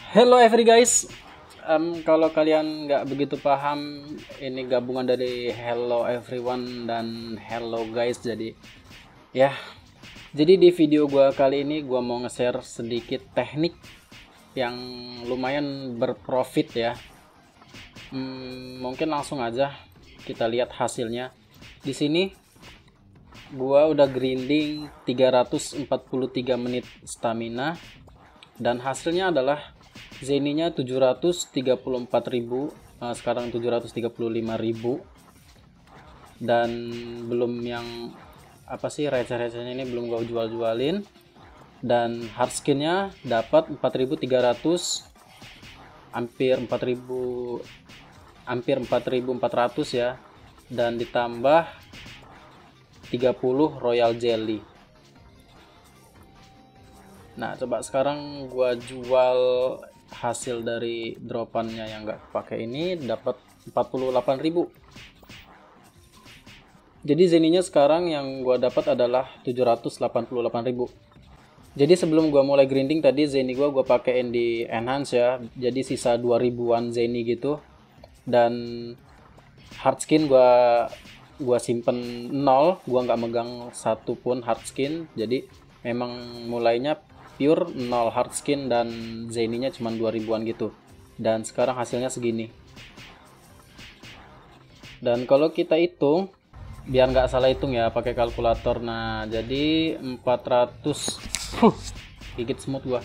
Hello every guys. Kalau kalian nggak begitu paham, ini gabungan dari hello everyone dan hello guys. Ya, jadi di video gua kali ini gua mau nge-share sedikit teknik yang lumayan berprofit ya. Mungkin langsung aja kita lihat hasilnya. Di sini gua udah grinding 343 menit stamina dan hasilnya adalah Zenny-nya 734.000, sekarang 735.000, dan belum yang apa sih receh-recehnya ini belum gua jual-jualin. Dan hard skin-nya dapat 4.300, hampir 4.400 ya, dan ditambah 30 royal jelly. Nah, coba sekarang gua jual hasil dari dropannya yang nggak pakai ini, dapat 48.000. Jadi Zenny-nya sekarang yang gua dapat adalah 788.000. Jadi sebelum gua mulai grinding tadi Zenny gua pakein di enhance ya. Jadi sisa 2000-an Zenny gitu. Dan hard skin gua simpen 0, gua nggak megang satu pun hard skin. Jadi memang mulainya pure 0 hard skin dan Zenny-nya cuma 2000-an gitu. Dan sekarang hasilnya segini. Dan kalau kita hitung, biar nggak salah hitung ya pakai kalkulator. Nah, jadi 400 gigit semut gua.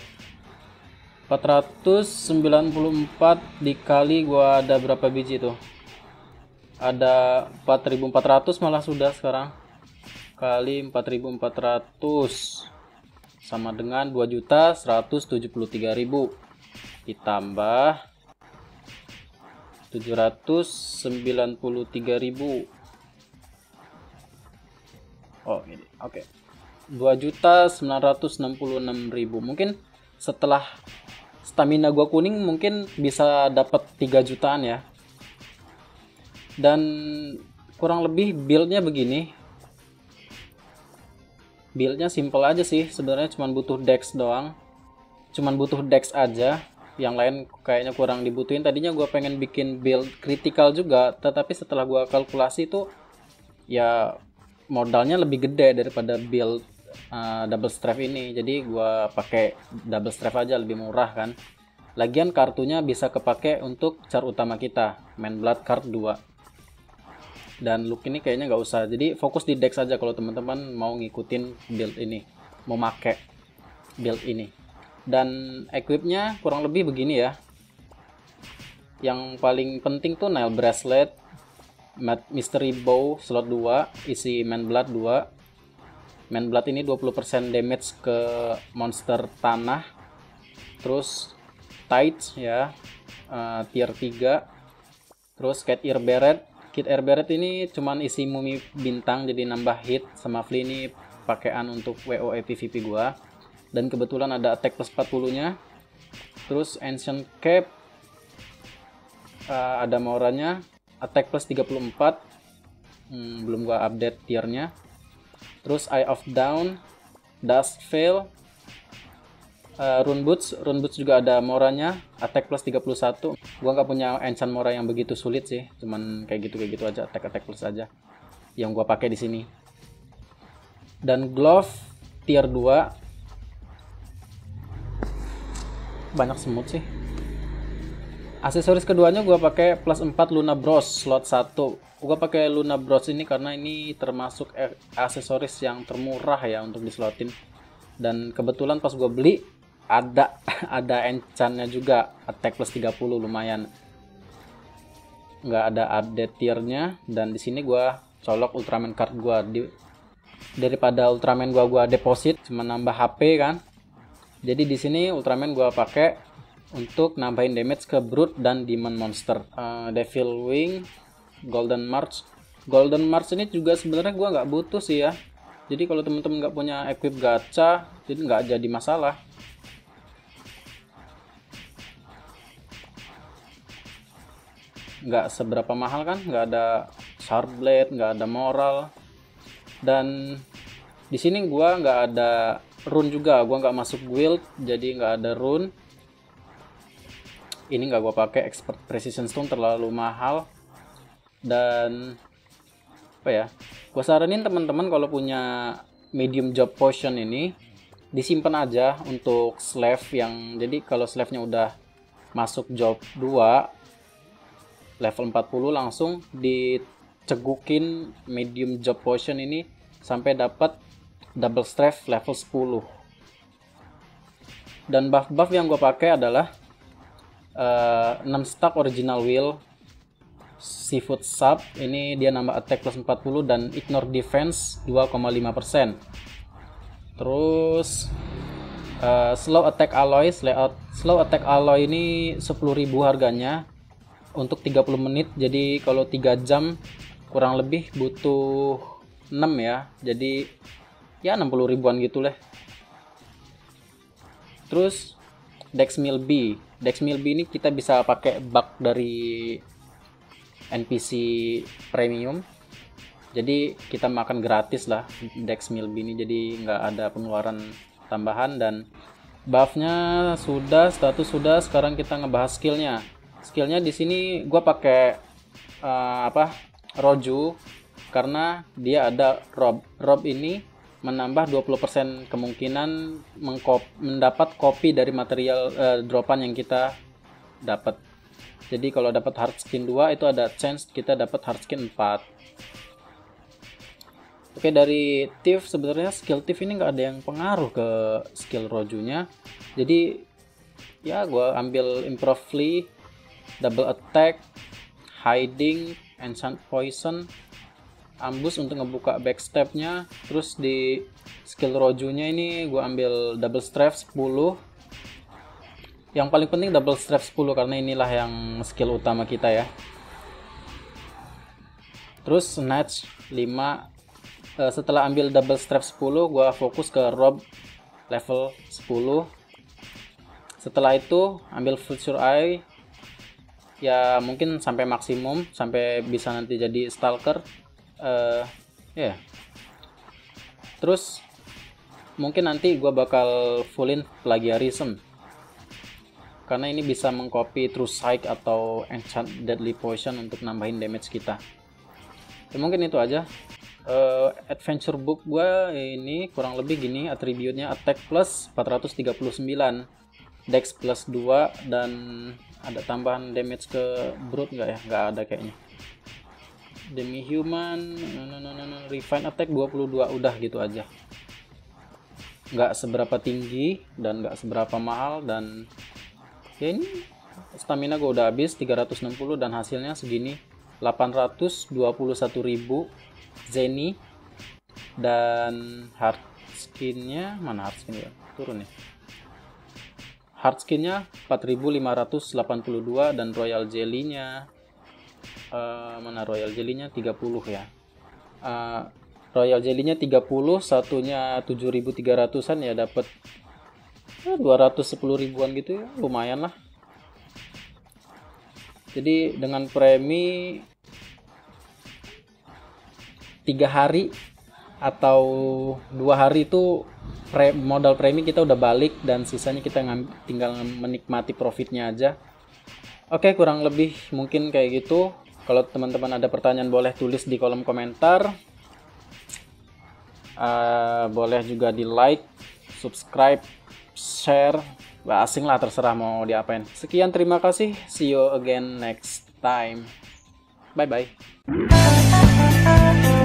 494 dikali gua ada berapa biji tuh? Ada 4400 malah sudah sekarang. Kali 4400 sama dengan 2.173.000 ditambah 793.000. Oh ini oke, 2.966.000. Mungkin setelah stamina gua kuning mungkin bisa dapat 3 jutaan ya. Dan kurang lebih buildnya begini. Buildnya simple aja sih, sebenarnya cuma butuh dex doang, cuman butuh dex aja, yang lain kayaknya kurang dibutuhin. Tadinya gue pengen bikin build critical juga, tetapi setelah gue kalkulasi tuh ya modalnya lebih gede daripada build double strap ini. Jadi gue pakai double strap aja, lebih murah kan. Lagian kartunya bisa kepake untuk char utama kita, main blood card 2. Dan look ini kayaknya nggak usah, jadi fokus di dex aja kalau teman-teman mau ngikutin build ini, mau make build ini. Dan equipnya kurang lebih begini ya. Yang paling penting tuh nail bracelet, mystery bow slot 2, isi main blood 2. Main blood ini 20% damage ke monster tanah. Terus tights ya, tier 3. Terus cat ear beret. Kit air beret ini cuman isi mumi bintang, jadi nambah hit. Sama flea ini pakaian untuk WoE PvP gua. Dan kebetulan ada attack plus 40 nya. Terus ancient cap, ada mauranya, attack plus 34. Belum gua update tiernya. Terus eye of down, dust veil, rune boots juga ada moranya, attack plus 31. Gua nggak punya enchant mora yang begitu sulit sih, cuman kayak gitu aja, attack plus aja yang gua pakai di sini. Dan glove tier 2, banyak semut sih. Aksesoris keduanya gua pakai plus 4 Luna Bros slot 1. Gua pakai Luna Bros ini karena ini termasuk aksesoris yang termurah ya untuk dislotin. Dan kebetulan pas gua beli ada enchantnya juga, attack plus 30, lumayan. Nggak ada update tiernya. Dan di sini gua colok Ultraman card gua, daripada Ultraman gua deposit cuma nambah HP kan. Jadi di sini Ultraman gua pakai untuk nambahin damage ke brute dan demon monster. Devil Wing, Golden March ini juga sebenarnya gua nggak butuh sih ya. Jadi kalau temen-temen nggak punya equip gacha, jadi nggak jadi masalah. Nggak seberapa mahal kan, nggak ada sharp blade, nggak ada moral. Dan di sini gua nggak ada rune juga, gua nggak masuk guild, jadi nggak ada rune. ini nggak gue pakai. Expert Precision Stone terlalu mahal. Dan apa ya, gue saranin teman-teman kalau punya medium job potion ini disimpan aja untuk slave yang, jadi kalau slave-nya udah masuk job 2 level 40 langsung dicegukin medium job potion ini sampai dapat double strength level 10. Dan buff-buff yang gue pakai adalah 6 stack original wheel seafood sub, ini dia nambah attack plus 40 dan ignore defense 2,5%. Terus slow attack alloy, slow attack alloy ini 10.000 harganya untuk 30 menit, jadi kalau 3 jam kurang lebih butuh 6 ya, jadi ya 60 ribuan gitu lah. Terus Dex Mill B ini kita bisa pakai bug dari NPC premium, jadi kita makan gratis lah Dex Mill B ini, jadi nggak ada pengeluaran tambahan. Dan buffnya sudah, status sudah, sekarang kita ngebahas skillnya. Skillnya di sini gue pakai Roju karena dia ada rob ini menambah 20% kemungkinan mendapat kopi dari material dropan yang kita dapat. Jadi kalau dapat hard skin 2 itu ada chance kita dapat hard skin 4. Oke, dari Thief sebenarnya skill Thief ini nggak ada yang pengaruh ke skill Rojunya. Jadi ya gue ambil improve flee, double attack, hiding, enchant poison, ambush untuk ngebuka backstepnya. Terus di skill Rojunya ini gue ambil double strength 10. Yang paling penting double strength 10 karena inilah yang skill utama kita ya. Terus snatch 5. Setelah ambil double strength 10 gue fokus ke rob level 10. Setelah itu ambil future eye, ya mungkin sampai maksimum, sampai bisa nanti jadi stalker. Yeah. Terus mungkin nanti gue bakal fullin plagiarism karena ini bisa mengcopy true sight atau enchant deadly potion untuk nambahin damage kita. Ya, mungkin itu aja. Adventure book gue ini kurang lebih gini atributnya: attack plus 439, dex plus 2, dan ada tambahan damage ke brute nggak ya? Nggak ada kayaknya. Demi human, refine attack 22, udah gitu aja. Nggak seberapa tinggi dan nggak seberapa mahal, dan ya ini stamina gue udah habis 360 dan hasilnya segini 821.000 Zenny. Dan hard skinnya mana, hard skin ya turun ya, hard skinnya 4.582 dan royal jelly-nya mana, royal jelly-nya 30 ya. Royal jelly-nya 30, satunya 7.300-an ya, dapat 210 ribuan gitu ya, lumayan lah. Jadi dengan premi 3 hari atau 2 hari itu modal premi kita udah balik dan sisanya kita tinggal menikmati profitnya aja. Oke, kurang lebih mungkin kayak gitu. Kalau teman-teman ada pertanyaan boleh tulis di kolom komentar. Boleh juga di like, subscribe, share, asing lah, terserah mau diapain. Sekian, terima kasih, see you again next time, bye bye.